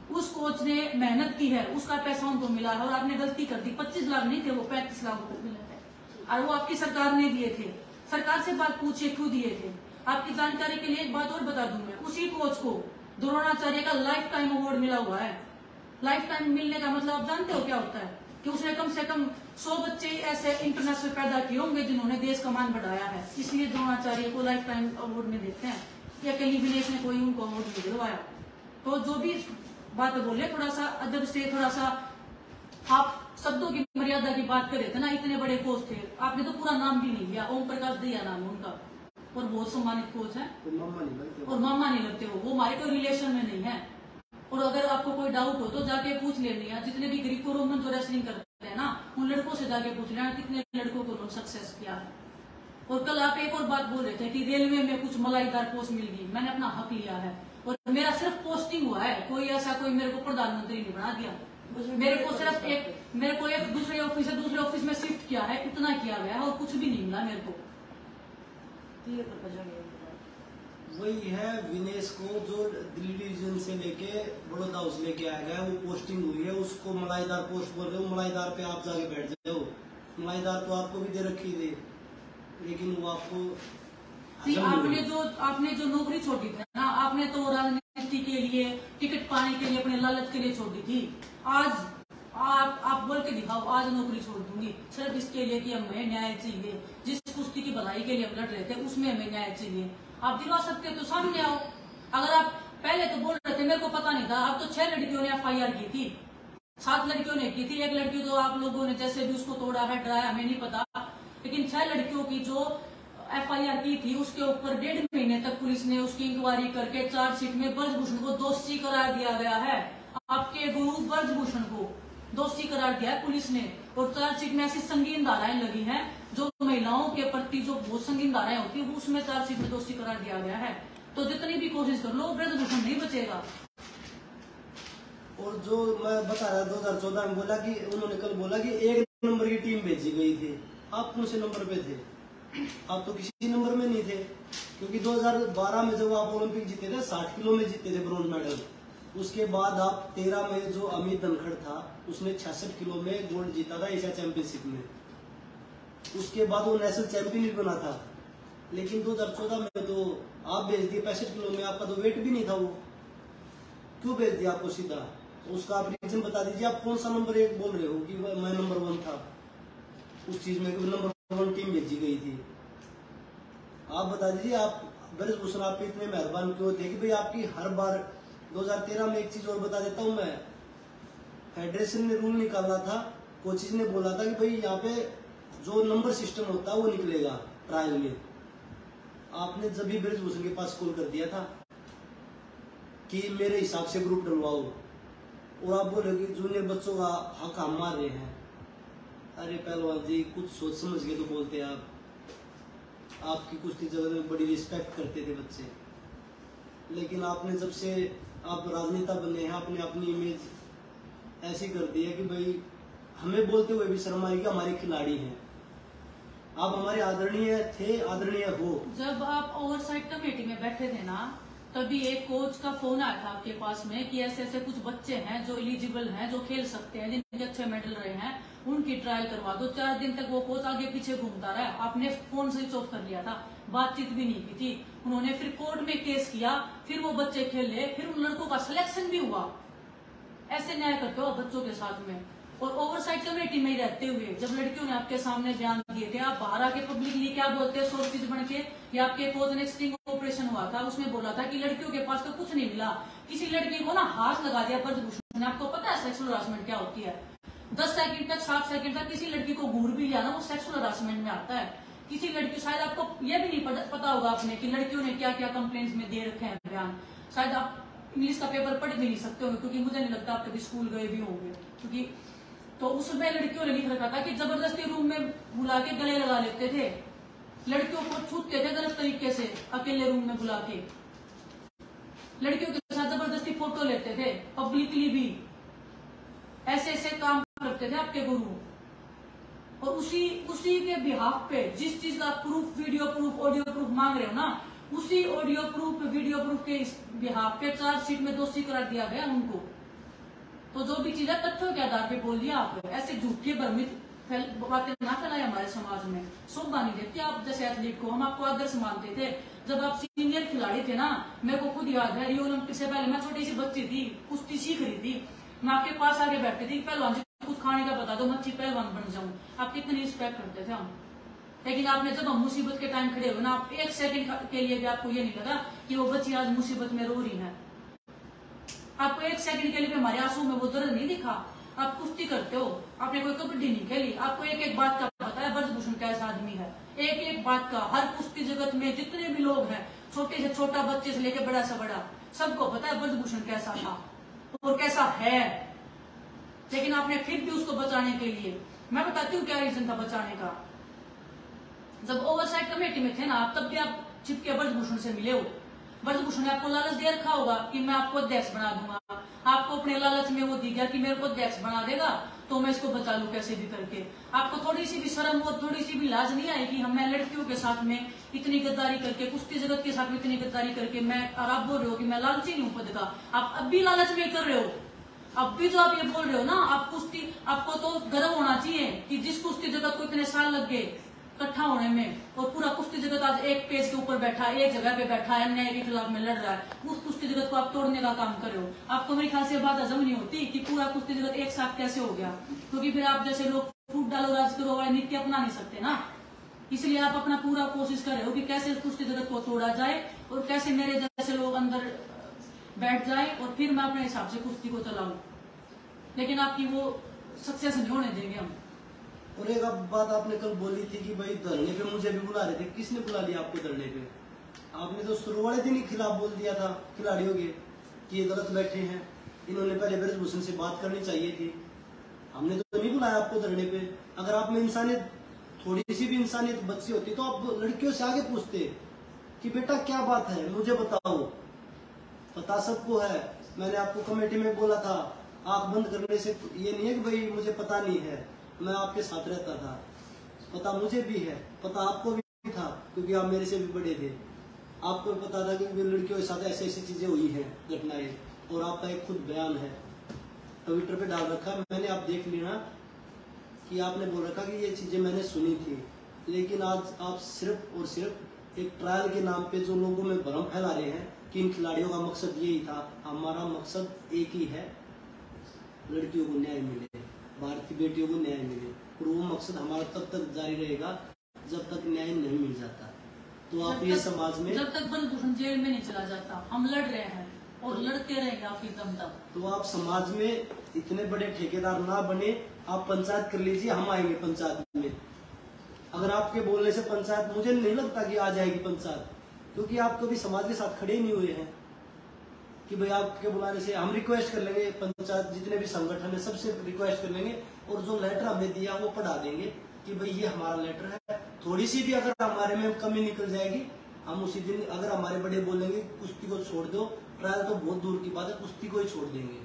C: उस कोच ने मेहनत की है, उसका पैसा उनको मिला है और आपने गलती कर दी। पच्चीस लाख नहीं थे वो, पैंतीस लाख रुपए मिले थे और वो आपकी सरकार ने दिए थे। सरकार से बात पूछिए क्यों दिए थे। आपकी जानकारी के लिए एक बात और बता दूं मैं, उसी कोच को द्रोणाचार्य का लाइफ टाइम अवार्ड मिला हुआ है। लाइफ टाइम मिलने का मतलब आप जानते हो क्या होता है कि उसने कम से कम सौ बच्चे ऐसे इंटरनेशनल पैदा किए होंगे जिन्होंने देश का मान बढ़ाया है, इसलिए द्रोणाचार्य को लाइफ टाइम अवार्ड में देते हैं। या कहीं विनेश ने कोई उनको अवार्ड नहीं दिलवाया। तो जो भी बात बोले थोड़ा सा अदब से, थोड़ा सा आप शब्दों की मर्यादा की बात कर रहे थे ना। इतने बड़े कोच थे, आपने तो पूरा नाम भी नहीं लिया। ओम प्रकाश दहिया नाम है उनका और बहुत सम्मानित कोच है
A: तो मामा नहीं लगते
C: और मामा नहीं लगते हो, वो हमारे कोई रिलेशन में नहीं है। और अगर आपको कोई डाउट हो तो जाके पूछ लेनी है। जितने भी ग्रीको रोमन जो रेसलिंग करते हैं ना, उन लड़कों से जाके पूछ लेना कितने लड़कों को उन्होंने सक्सेस किया है। और कल आप एक और बात बोल रहे थे कि रेलवे में कुछ मलाईदार पोस्ट मिल गई। मैंने अपना हक लिया है और मेरा सिर्फ पोस्टिंग हुआ है, कोई ऐसा कोई मेरे को प्रधानमंत्री नहीं बना दिया। मेरे को सिर्फ एक मेरे को एक दूसरे ऑफिस से दूसरे ऑफिस में शिफ्ट किया है, इतना किया गया है और कुछ भी नहीं मिला मेरे को।
A: वही है विनेश को जो दिल्ली डिवीजन से लेके बड़ौदा हाउस लेके आया गया, वो पोस्टिंग हुई है, उसको मलाईदार पोस्ट बोल रहे हो। मलाईदार पे आप जाके बैठ जाओ। मलाईदार तो आपको भी दे रखी थी, लेकिन वो आपको
C: आपने जो आपने जो नौकरी छोड़ी थी ना, आपने तो राजनीति के लिए, टिकट पाने के लिए, अपने लालच के लिए छोड़ी थी। आज आप आप बोल के दिखाओ, आज नौकरी छोड़ दूंगी सिर्फ इसके लिए कि हमें न्याय चाहिए। जिस कुश्ती की भलाई के लिए हम लड़ रहे थे उसमें हमें न्याय चाहिए। आप दिलवा सकते हो तो सामने आओ। अगर आप पहले तो बोल रहे थे मेरे को पता नहीं था, अब तो छह लड़कियों ने एफ आई आर की थी, सात लड़कियों ने की थी। एक लड़की तो आप लोगों ने जैसे भी उसको तोड़ा है, डराया, हमें नहीं पता, लेकिन छह लड़कियों की जो एफ आई आर की थी उसके ऊपर डेढ़ महीने तक पुलिस ने उसकी इंक्वायरी करके चार्जशीट में ब्रजभूषण को दोषी करार दिया गया है। आपके गुरु ब्रजभूषण को दोषी करार दिया है पुलिस ने। और चार्जशीट में ऐसी संगीन धाराएं लगी हैं जो महिलाओं के प्रति जो बहुत संगीन धाराएं होती है, उसमें चार्जशीट में दोषी करार दिया गया है। तो जितनी भी कोशिश कर लो, ब्रजभूषण नहीं बचेगा।
A: और जो मैं बता रहा दो हजार चौदह में बोला कि उन्होंने कल बोला कि एक नंबर की टीम भेजी गई थी, आप कौन से नंबर पे थे? आप तो किसी नंबर में नहीं थे, क्योंकि दो हजार बारह में जब आप ओलंपिक जीते थे साठ किलो में जीते थे ब्रॉन्ज मेडल। उसके बाद आप तेरह में जो अमित धनखड़ था उसने छियासठ किलो में गोल्ड जीता था एशिया चैंपियनशिप में। उसके बाद वो नेशनल चैंपियन भी बना था। लेकिन दो हजार चौदह में तो आप भेज दिए पैंसठ किलो में, आपका तो वेट भी नहीं था। वो क्यों भेज दिया आपको सीधा? उसका आप रीजन बता दीजिए। आप कौन सा नंबर एक बोल रहे हो कि मैं नंबर वन था उस चीज में, नंबर वन टीम भेजी गई थी? आप बता दीजिए। आप ब्रजभूषण आप पे इतने मेहरबान क्यों थे कि भाई आपकी हर बार दो हजार तेरह में एक चीज और बता देता हूं मैं, फेडरेशन ने रूल निकाला था, कोचिज ने बोला था कि भाई यहाँ पे जो नंबर सिस्टम होता है वो निकलेगा ट्रायल में। आपने जब भी ब्रजभूषण के पास कॉल कर दिया था कि मेरे हिसाब से ग्रुप डलवाओ, और आप बोले कि जूनियर बच्चों का हक हम मार रहे हैं। अरे पहलवान जी, कुछ सोच समझ के तो बोलते हैं आप। आपकी कुश्ती जगत में बड़ी रिस्पेक्ट करते थे बच्चे, लेकिन आपने जब से आप राजनेता बने हैं, आपने अपनी इमेज ऐसी कर दी है कि भाई हमें बोलते हुए भी शर्म आई कि हमारे खिलाड़ी हैं। आप हमारे आदरणीय थे, आदरणीय हो।
C: जब आप ओवरसाइट कमेटी में बैठे थे ना, तभी एक कोच का फोन आया था आपके पास में कि ऐसे ऐसे कुछ बच्चे हैं जो एलिजिबल हैं, जो खेल सकते हैं, जिनके अच्छे मेडल रहे हैं, उनकी ट्रायल करवा दो। चार दिन तक वो कोच आगे पीछे घूमता रहा। आपने फोन स्विच ऑफ कर लिया था, बातचीत भी नहीं की थी। उन्होंने फिर कोर्ट में केस किया, फिर वो बच्चे खेले, फिर उन लड़कों का सिलेक्शन भी हुआ। ऐसे न्याय करते हो बच्चों के साथ में। और ओवरसाइट कमेटी में ही रहते हुए जब लड़कियों ने आपके सामने बयान दिए थे, आप बाहर आके पब्लिकली क्या बोलते हैं सोर्सेज बन के, या आपके कोच ने स्टिंग ऑपरेशन हुआ था, उसमें बोला था कि लड़कियों के पास तो कुछ नहीं मिला, किसी लड़की को ना हाथ लगा दिया ब्रजभूषण ने। आपको पता है सेक्सुअल हरासमेंट क्या होती है? दस सेकंड तक, सात सेकंड तक किसी लड़की को घूर भी लिया ना, वो सेक्सुअल हरासमेंट में आता है। किसी लड़की, शायद आपको यह भी नहीं पता होगा आपने कि लड़कियों ने क्या क्या कंप्लेंट्स में दे रखे हैं बयान। शायद आप इंग्लिश का पेपर पढ़ भी नहीं सकते होंगे, क्योंकि मुझे नहीं लगता आप कभी स्कूल गए भी होंगे। क्योंकि तो उसमें लड़कियों ने लिख रखा था कि जबरदस्ती रूम में बुला के गले लगा लेते थे, लड़कियों को छूते थे गलत तरीके से, अकेले रूम में बुला के लड़कियों के साथ जबरदस्ती फोटो लेते थे, पब्लिकली भी ऐसे ऐसे काम करते थे आपके गुरु। और उसी उसी के बिहाफ पे जिस चीज का proof, video proof, audio proof मांग रहे हो ना, उसी ऑडियो प्रूफ, वीडियो प्रूफ के बिहाफ पे चार्जशीट में दोषी करार दिया गया उनको। तो जो भी चीज है तथ्यों के आधार पे बोल दिया आप, ऐसे झूठी भ्रमित बातें ना फैलाए हमारे समाज में। शोभा नहीं देती आप जैसे एथलीट को, हम आपको आदर्श मानते थे जब आप सीनियर खिलाड़ी थे ना। मेरे को खुद याद है रियो ओलंपिक से पहले मैं छोटी सी बच्ची थी, कुश्ती सीख रही थी, मैं आपके पास आगे बैठती थी, पहलवान जी कुछ खाने का बता दो मैं अच्छी पहलवान बन जाऊं। आप कितनी रिस्पेक्ट करते थे हम, लेकिन आपने जब हम मुसीबत के टाइम खड़े हुए ना, आप एक सेकंड के लिए भी आपको ये नहीं लगा कि वो बच्ची आज मुसीबत में रो रही है। आपको एक सेकंड के लिए भी हमारे आंसू में वो दर्द नहीं दिखा। आप कुश्ती करते हो, आपने कोई कबड्डी नहीं खेली, आपको एक एक बात का पता है ब्रजभूषण कैसा आदमी है, एक एक बात का। हर कुश्ती जगत में जितने भी लोग हैं, छोटे से छोटा बच्चे से लेकर बड़ा से बड़ा, सबको पता है ब्रजभूषण कैसा था और कैसा है। लेकिन आपने फिर भी उसको बचाने के लिए, मैं बताती हूँ क्या रीजन था बचाने का। जब ओवरसाइट कमेटी में थे ना आप, तब भी आप चिपके ब्रजभूषण से मिले हो। ब्रजभूषण ने आपको लालच दे रखा होगा कि मैं आपको अध्यक्ष बना दूंगा, आपको अपने लालच में वो दी गया कि मेरे को अध्यक्ष बना देगा तो मैं इसको बचा लूं कैसे भी करके। आपको थोड़ी सी भी शर्म और थोड़ी सी भी लाज नहीं आई कि हम मैं लड़कियों के साथ में इतनी गद्दारी करके, कुश्ती जगत के साथ में इतनी गद्दारी करके मैं, और आप बोल रहे हो कि मैं लालची नहीं हूं पद का, आप अब भी लालच में कर रहे हो। अब भी जो आप ये बोल रहे हो ना, आप कुश्ती, आपको तो गर्व होना चाहिए कि जिस कुश्ती जगत को इतने साल लग गए इकट्ठा होने में, और पूरा कुश्ती जगत आज एक पेज के ऊपर बैठा, एक जगह पे बैठा है, अन्याय के खिलाफ में लड़ रहा है, उस कुश्ती जगत को आप तोड़ने का काम कर रहे हो। आपको मेरे ख्याल से बात हजम नहीं होती कि पूरा कुश्ती जगत एक साथ कैसे हो गया, क्योंकि फिर आप जैसे लोग फूट डालो राज करो वाले नीति अपना नहीं सकते ना, इसलिए आप अपना पूरा कोशिश कर रहे हो कि कैसे कुश्ती जगत को तोड़ा जाए और कैसे मेरे जैसे लोग अंदर बैठ जाए और फिर मैं अपने हिसाब से कुश्ती को चलाऊं। लेकिन आपकी वो सक्सेस नहीं होने देंगे हम।
A: और एक बात आपने कल बोली थी कि भाई धरने पे मुझे भी बुला रहे थे, किसने बुला लिया आपको धरने पे? आपने तो शुरू वाले दिन ही खिलाफ बोल दिया था खिलाड़ियों के कि ये गलत बैठे हैं, इन्होंने पहले ब्रजभूषण से बात करनी चाहिए थी। हमने तो नहीं बुलाया आपको धरने पे। अगर आप में इंसानियत, थोड़ी सी भी इंसानियत बची होती तो आप लड़कियों से आगे पूछते कि बेटा क्या बात है मुझे बताओ। पता सबको है, मैंने आपको कमेटी में बोला था, आंख बंद करने से ये नहीं है कि भाई मुझे पता नहीं है, मैं आपके साथ रहता था, पता मुझे भी है, पता आपको भी था क्योंकि आप मेरे से भी बड़े थे। आपको पता था कि लड़कियों के साथ ऐसी ऐसी चीजें हुई हैं, घटनाएं, और आपका एक खुद बयान है ट्विटर पे डाल रखा, मैंने आप देख लिया कि आपने बोल रखा कि ये चीजें मैंने सुनी थी। लेकिन आज आप सिर्फ और सिर्फ एक ट्रायल के नाम पे जो लोगों में भ्रम फैला रहे हैं कि इन खिलाड़ियों का मकसद यही था। हमारा मकसद एक ही है, लड़कियों को न्याय मिले, भारतीय बेटियों को न्याय मिले, और वो मकसद हमारा तब तक जारी रहेगा जब तक न्याय नहीं मिल जाता। तो आप ये समाज में,
C: जब तक ब्रजभूषण जेल में नहीं चला जाता, हम लड़ रहे हैं और लड़ते रहेंगे आपकी दम तक।
A: तो आप समाज में इतने बड़े ठेकेदार ना बने, आप पंचायत कर लीजिए, हम आएंगे पंचायत में। अगर आपके बोलने से पंचायत, मुझे नहीं लगता कि आ जाएगी पंचायत, क्योंकि आप कभी समाज के साथ खड़े नहीं हुए हैं कि भाई आपके बुलाने से। हम रिक्वेस्ट कर लेंगे, पंचायत जितने भी संगठन है सबसे रिक्वेस्ट कर लेंगे, और जो लेटर हमने दिया वो पढ़ा देंगे कि भाई ये हमारा लेटर है। थोड़ी सी भी अगर हमारे में कमी निकल जाएगी, हम उसी दिन, अगर हमारे बड़े बोलेंगे कुश्ती को छोड़ दो, ट्रायल तो बहुत दूर की बात है, कुश्ती को ही छोड़ देंगे।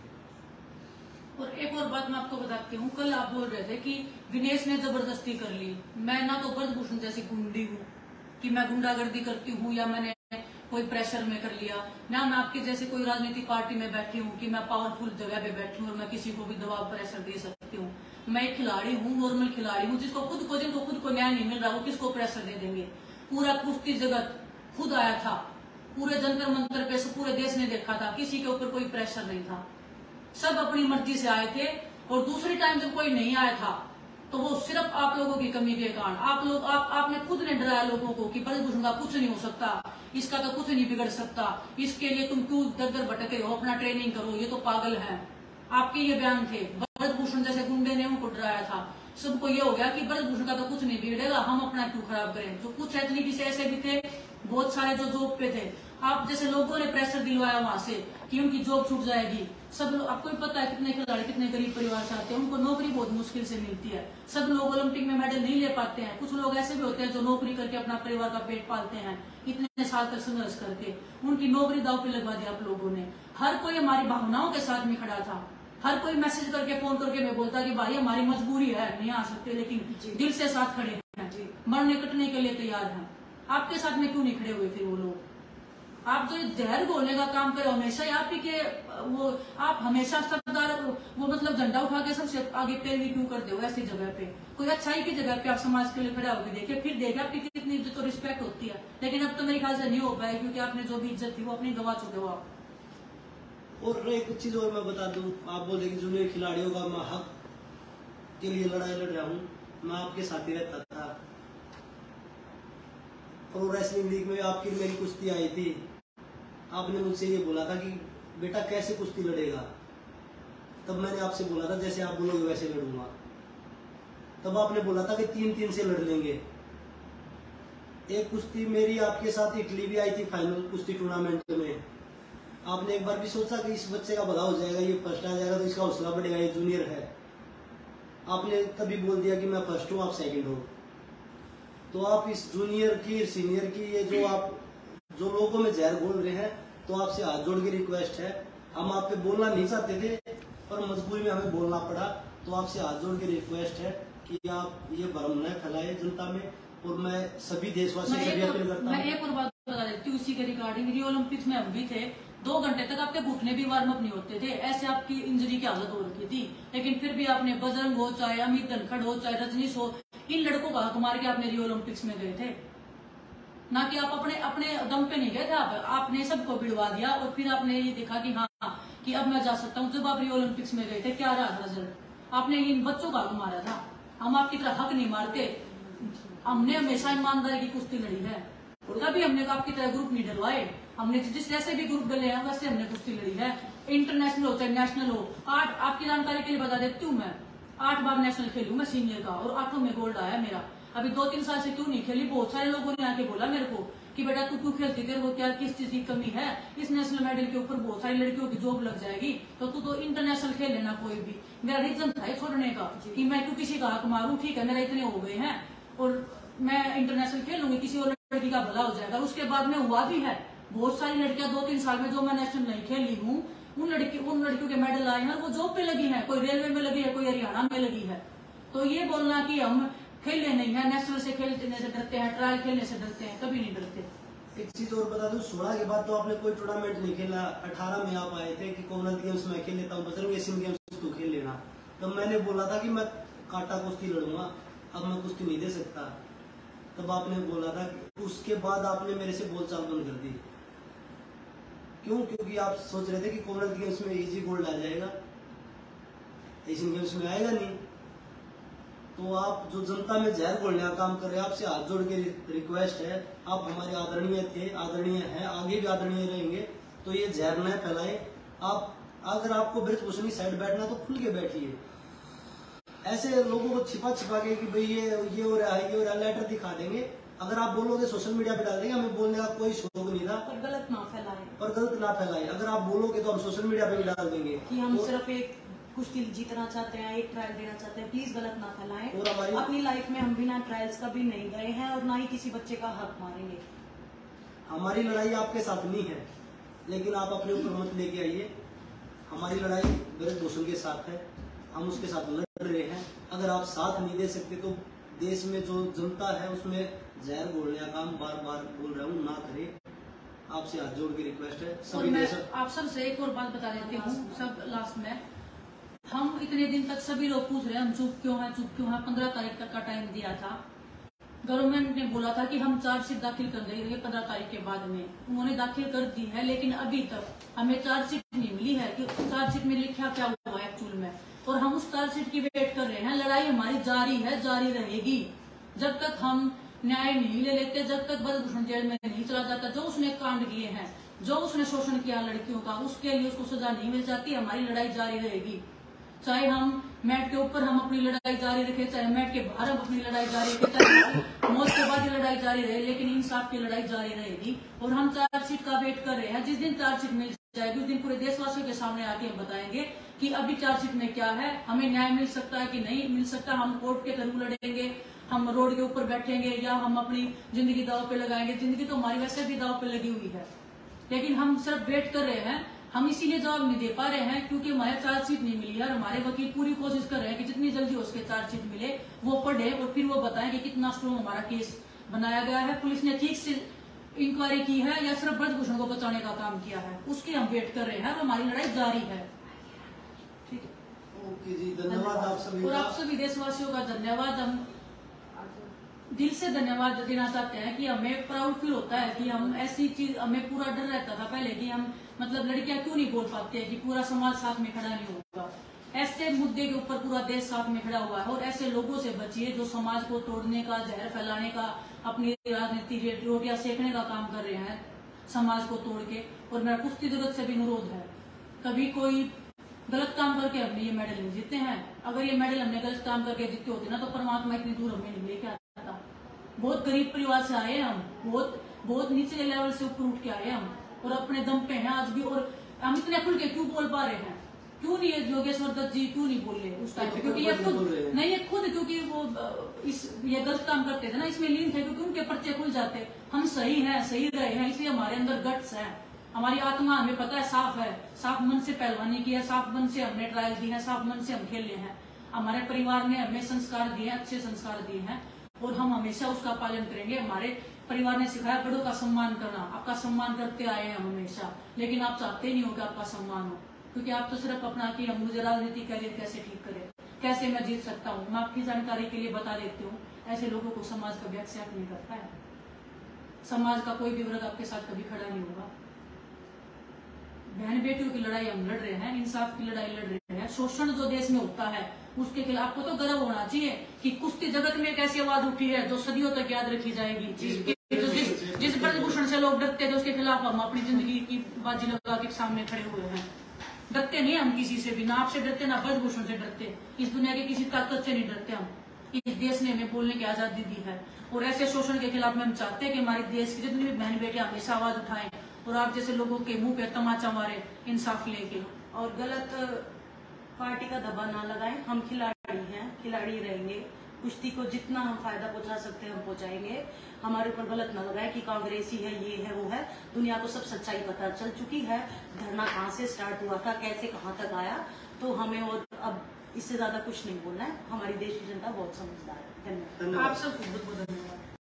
C: और एक और बात मैं आपको बताती हूँ, कल आप बोल रहे थे कि विनेश ने जबरदस्ती कर ली। मैं ना तो ब्रजभूषण जैसी गुंडी हूँ कि मैं गुंडागर्दी करती हूँ या मैंने कोई प्रेशर में कर लिया, ना मैं आपके जैसे कोई राजनीतिक पार्टी में बैठी हूँ कि मैं पावरफुल जगह पे बैठी हूँ और मैं किसी को भी दबाव प्रेशर दे सकती हूँ। मैं एक खिलाड़ी हूँ, नॉर्मल खिलाड़ी हूँ, जिसको खुद को जिनको खुद को न्याय नहीं मिल रहा वो किसको प्रेशर दे देंगे। पूरा कुश्ती जगत खुद आया था, पूरे जंतर मंतर पे पूरे देश ने देखा था, किसी के ऊपर कोई प्रेशर नहीं था, सब अपनी मर्जी से आए थे। और दूसरी टाइम जब कोई नहीं आया था तो वो सिर्फ आप लोगों की कमी के कारण, आप लोग आप आपने खुद ने डराया लोगों को कि ब्रजभूषण का कुछ नहीं हो सकता, इसका तो कुछ नहीं बिगड़ सकता, इसके लिए तुम क्यों दर दर भटके हो, अपना ट्रेनिंग करो, ये तो पागल है। आपके ये बयान थे। ब्रजभूषण जैसे गुंडे ने उनको डराया था। सबको ये हो गया कि ब्रजभूषण का तो कुछ नहीं बिगड़ेगा, हम अपना क्यों खराब करें। जो कुछ एथलीट ऐसे भी थे, बहुत सारे जो जॉब पे थे, आप जैसे लोगों ने प्रेशर दिलवाया वहां से कि उनकी जॉब छूट जाएगी। सब लोग, आपको भी पता है कितने खिलाड़ी कितने गरीब परिवार से आते हैं, उनको नौकरी बहुत मुश्किल से मिलती है। सब लोग ओलंपिक में मेडल नहीं ले पाते हैं। कुछ लोग ऐसे भी होते हैं जो नौकरी करके अपना परिवार का पेट पालते हैं, इतने साल तक संघर्ष करके, उनकी नौकरी दाव पे लगवा दी आप लोगों ने। हर कोई हमारी भावनाओं के साथ में खड़ा था। हर कोई मैसेज करके फोन करके मैं बोलता कि भाई हमारी मजबूरी है, नहीं आ सकते, लेकिन दिल से साथ खड़े हैं, मरने कटने के लिए तैयार हैं। आपके साथ में क्यों नहीं खड़े हुए फिर वो लोग? आप जो जहर घोलने का काम करो हमेशा ही आप ही के वो आप हमेशा सरदार वो मतलब झंडा उठा के सबसे आगे पैरवी क्यों करते हो ऐसी जगह पे? कोई अच्छाई की जगह पे आप समाज के लिए खड़ा होकर देखिए, फिर देखिए आपकी कितनी इज्जत और रिस्पेक्ट होती है। लेकिन अब तो मेरे ख्याल से नहीं हो पाया, क्योंकि आपने जो भी इज्जत थी वो अपनी गवा चुके हो आप।
A: और एक चीज और मैं बता दूं, आप बोले कि जूनियर खिलाड़ियों का मैं हक के लिए लड़ाई लड़ रहा हूँ, मैं आपके साथ ही रहता था। प्रो रेसलिंग लीग में आपकी मेरी कुश्ती आई थी, आपने मुझसे ये बोला था कि बेटा कैसे कुश्ती लड़ेगा, तब मैंने आपसे बोला था जैसे आप बोलोगे वैसे लड़ूंगा। तब आपने बोला था कि तीन तीन से लड़ लेंगे। एक कुश्ती मेरी आपके साथ इटली भी आई थी फाइनल कुश्ती टूर्नामेंट में, आपने एक बार भी सोचा कि इस बच्चे का भला हो जाएगा, ये फर्स्ट आ जाएगा तो इसका हौसला बढ़ेगा, ये जूनियर है। आपने तभी बोल दिया कि मैं फर्स्ट हूँ आप सेकंड हो। तो आप इस जूनियर की सीनियर की ये जो आप जो लोगों में जहर घोल रहे हैं, तो आपसे हाथ जोड़ के रिक्वेस्ट है, हम आप पे बोलना नहीं चाहते थे पर मजबूरी में हमें बोलना पड़ा, तो आपसे हाथ जोड़ के रिक्वेस्ट है कि आप ये भ्रम न फैलाए जनता में। और मैं सभी देशवासियों से भी अपील करता हूँ।
C: मैं एक और बात बता देती हूँ उसी के रिगार्डिंग, रियो ओलंपिक्स में हम भी थे, दो घंटे तक आपके घुटने भी वार्म अप नहीं होते थे, ऐसे आपकी इंजरी की हालत हो रखी थी। लेकिन फिर भी आपने बजरंग हो, चाहे अमित धनखड़ हो, चाहे रजनीश हो, इन लड़कों का हक मार के आपने रियो ओलंपिक्स में गए थे, ना कि आप अपने अपने दम पे नहीं गए थे। आप आपने सबको भिड़वा दिया और फिर आपने ये देखा कि हाँ कि अब मैं जा सकता हूँ। जब आप रियो ओलंपिक्स में गए थे क्या रहा रिजल्ट? आपने इन बच्चों का हक मारा था। हम आपकी तरह हक नहीं मारते, हमने हमेशा ईमानदारी की कुश्ती लड़ी है, कभी हमने आपकी तरह ग्रुप नहीं डलवाए। हमने जिस जैसे भी ग्रुप डले हैं वैसे हमने कुश्ती लड़ी है, इंटरनेशनल हो चाहे नेशनल हो। आठ आपकी जानकारी के लिए बता देती हूँ, मैं आठ बार नेशनल खेली हूँ मैं सीनियर का, और आठों में गोल्ड आया मेरा। अभी दो तीन साल से क्यों नहीं खेली, बहुत सारे लोगों ने आके बोला मेरे को कि बेटा तू क्यों खेलती, तेरे को क्या किस चीज की कमी है, इस नेशनल मेडल के ऊपर बहुत सारी लड़कियों की जॉब लग जाएगी, तो तू तो इंटरनेशनल खेल लेना। कोई भी मेरा रीजन था छोड़ने का कि मैं क्यों किसी का हक मारूं, ठीक है मेरा इतने हो गए हैं और मैं इंटरनेशनल खेल लूंगी, किसी और लड़की का भला हो जाएगा। उसके बाद में हुआ भी है, बहुत सारी लड़कियां दो तीन साल में जो मैं नेशनल नहीं खेली हूँ, उन लड़की उन लड़कियों के मेडल आए हैं, वो जॉब पे लगी है, कोई रेलवे में लगी है, कोई हरियाणा में लगी है। तो ये बोलना कि हम खेलने नहीं है, नेशनल से खेलने से डरते हैं, ट्रायल खेलने से डरते हैं, कभी नहीं डरते।
A: एक चीज और बता दूं, सोलह के बाद तो आपने कोई टूर्नामेंट नहीं खेला, अठारह में आप आए थे कि कॉमनवेल्थ गेम्स में खेल लेता हूँ, बजरंग एशियन गेम्स तो खेल लेना। तब मैंने बोला था कि मैं कांटा कुश्ती लड़ूंगा, अब मैं कुश्ती नहीं दे सकता। तब आपने बोला था कि उसके बाद आपने मेरे से बोलचाल बंद कर दी। क्यों? क्योंकि आप सोच रहे थे कि कॉमनवेल्थ गेम्स में इजी गोल्ड आ जाएगा, एशियन गेम्स में आएगा नहीं। तो आप जो जनता में जहर घोलने का काम कर रहे हैं, आपसे हाथ जोड़ के रिक्वेस्ट है, आप हमारे आदरणीय थे, आदरणीय हैं, आगे भी आदरणीय रहेंगे, तो ये जहर न फैलाए। आप अगर आपको ब्रजभूषण की साइड बैठना तो खुल के बैठिए, ऐसे लोगों को छिपा छिपा के कि भाई ये ये हो रहा है, ये हो रहा है, लेटर दिखा देंगे। अगर आप बोलोगे सोशल मीडिया पे डाल देंगे, हमें बोलने का कोई शौक नहीं था,
B: पर गलत ना फैलाए
A: और गलत ना फैलाए। अगर आप बोलोगे तो हम सोशल मीडिया पे भी डाल देंगे
B: कि हम
A: और,
B: सिर्फ एक कुश्ती जीतना चाहते हैं, एक ट्रायल देना चाहते हैं, प्लीज गलत ना फैलाएं।
A: और हमारी
B: अपनी लाइफ में हम बिना ट्रायल्स कभी नहीं गए हैं और ना ही किसी बच्चे का हक मारेंगे।
A: हमारी लड़ाई आपके साथ नहीं है, लेकिन आप अपने ऊपर मत लेके आइए। हमारी लड़ाई ब्रजभूषण के साथ है, हम उसके साथ लड़ रहे हैं। अगर आप साथ नहीं दे सकते तो देश में जो जनता है उसमें जहर घोलने का काम बार बार बोल रहा हूँ ना करे। आपसे हाथ जोड़ के रिक्वेस्ट है
C: और
A: सभी
C: मैं
A: देश।
C: आप सबसे एक और बात बता देती हूँ सब लास्ट में, हम इतने दिन तक सभी लोग पूछ रहे हैं हम चुप क्यों हैं, चुप क्यों हैं। पंद्रह तारीख तक का टाइम दिया था, गवर्नमेंट ने बोला था कि हम चार्जशीट दाखिल कर देंगे पंद्रह तारीख के बाद में, उन्होंने दाखिल कर दी है, लेकिन अभी तक हमें चार्जशीट नहीं मिली है कि चार्जशीट में लिखा क्या हुआ है एक्चुअल में, और हम उस चार्जशीट की वेट कर रहे हैं। लड़ाई हमारी जारी है, जारी रहेगी जब तक हम न्याय नहीं ले लेते, जब तक ब्रजभूषण जेल में नहीं चला जाता। जो उसने कांड किए हैं, जो उसने शोषण किया लड़कियों का, उसके लिए उसको सजा नहीं मिल जाती, हमारी लड़ाई जारी रहेगी। चाहे हम मैट के ऊपर हम अपनी लड़ाई जारी रखें, चाहे मैट के बाहर हम अपनी लड़ाई जारी रखें, चाहे मौत के बाद लड़ाई जारी रहे, लेकिन इंसाफ की लड़ाई जारी रहेगी। और हम चार्जशीट का वेट कर रहे हैं, जिस दिन चार्जशीट मिल जाएगी उस दिन पूरे देशवासियों के सामने आके हम बताएंगे कि अभी चार्जशीट में क्या है, हमें न्याय मिल सकता है कि नहीं मिल सकता। हम कोर्ट के थ्रू लड़ेंगे, हम रोड के ऊपर बैठेंगे, या हम अपनी जिंदगी दाव पे लगाएंगे। जिंदगी तो हमारी वैसे भी दाव पे लगी हुई है, लेकिन हम सिर्फ वेट कर रहे हैं। हम इसीलिए जवाब नहीं दे पा रहे हैं क्योंकि हमारे चार्जशीट नहीं मिली है, और हमारे वकील पूरी कोशिश कर रहे हैं कि जितनी जल्दी हो सके चार्जशीट मिले, वो पढ़े और फिर वो बताएं कि कितना स्ट्रॉन्ग हमारा केस बनाया गया है। पुलिस ने ठीक से इंक्वायरी की है या सिर्फ ब्रजभूषण को बचाने का काम किया है, उसकी हम वेट कर रहे हैं और हमारी लड़ाई जारी है। ठीक है,
A: ओके जी, धन्यवाद आप सभी
C: और
A: का।
C: आप सभी देशवासियों का धन्यवाद। हम दिल से धन्यवाद देना चाहते हैं कि हमें प्राउड फील होता है कि हम ऐसी चीज, हमें पूरा डर रहता था पहले कि हम मतलब लड़कियां क्यों नहीं बोल पाते हैं कि पूरा समाज साथ में खड़ा नहीं होगा। ऐसे मुद्दे के ऊपर पूरा देश साथ में खड़ा हुआ है और ऐसे लोगों से बचिए जो समाज को तोड़ने का, जहर फैलाने का, अपनी राजनीति रोटियां सेकने का काम कर रहे हैं समाज को तोड़ के। और मेरा कुश्ती जगत से भी अनुरोध है, कभी कोई गलत काम करके हमने ये मेडल नहीं जीते हैं। अगर ये मेडल हमने गलत काम करके जीते होते ना तो परमात्मा इतनी दूर हमें नहीं लेके आता। बहुत गरीब परिवार से आए हम, बहुत बहुत नीचे लेवल से ऊपर उठ के आए हम और अपने दम पे हैं आज भी। और हम इतने खुल के क्यों बोल पा रहे हैं? क्यों नहीं है योगेश्वर दत्त जी क्यों नहीं बोल रहे उस टाइम पे? क्योंकि ये खुद नहीं, ये खुद क्योंकि वो इस ये गलत काम करते थे ना, इसमें लीन थे, क्योंकि उनके पर्चे खुल जाते। हम सही हैं, सही रहे हैं, इसलिए हमारे अंदर गट्स है, हमारी आत्मा हमें पता है साफ है, साफ मन से पहलवानी की है, साफ मन से हमने ट्रायल दी है, साफ मन से हम खेले हैं। हमारे परिवार ने हमें संस्कार दिए हैं, अच्छे संस्कार दिए हैं और हम हमेशा उसका पालन करेंगे। हमारे परिवार ने सिखाया बड़ों का सम्मान करना, आपका सम्मान करते आए हैं हम हमेशा, लेकिन आप चाहते नहीं हो कि आपका सम्मान हो, क्योंकि आप तो सिर्फ अपना कि हम मुझे राजनीति कैरियर कैसे ठीक करे, कैसे मैं जीत सकता हूँ। मैं आपकी जानकारी के लिए बता देती हूँ, ऐसे लोगों को समाज कभी एक्सेप्ट नहीं करता है। समाज का कोई भी वर्ग आपके साथ कभी खड़ा नहीं होगा। बहन बेटियों की लड़ाई हम लड़ रहे हैं, इंसाफ की लड़ाई लड़ रहे हैं। शोषण जो देश में होता है उसके खिलाफ आपको तो गर्व होना चाहिए कि कुश्ती जगत में एक ऐसी आवाज उठी है जो सदियों तक याद रखी जाएगी। जिस जिस ब्रजभूषण से लोग डरते थे उसके खिलाफ हम अपनी जिंदगी की बाजी लगा के सामने खड़े हुए हैं। डरते नहीं हम किसी से भी, ना आपसे डरते ना ब्रजभूषण से डरते, इस दुनिया की किसी ताकत से नहीं डरते हम। इस देश ने हमें बोलने की आजादी दी है और ऐसे शोषण के खिलाफ में हम चाहते हैं कि हमारे देश की जितनी भी बहन बेटियां हमेशा आवाज उठाएं और आप जैसे लोगों के मुंह पे तमाचा मारे इंसाफ लेके
B: और गलत पार्टी का दबा ना लगाएं। हम खिलाड़ी हैं, खिलाड़ी रहेंगे। कुश्ती को जितना हम फायदा पहुंचा सकते हैं हम पहुंचाएंगे। हमारे ऊपर गलत ना लगाए कि कांग्रेसी है, ये है, वो है। दुनिया को सब सच्चाई पता चल चुकी है, धरना कहाँ से स्टार्ट हुआ था, कैसे कहाँ तक आया। तो हमें और अब इससे ज्यादा कुछ नहीं बोलना है। हमारी देश की जनता बहुत समझदार है। धन्यवाद।
C: आप सबको बहुत बहुत धन्यवाद।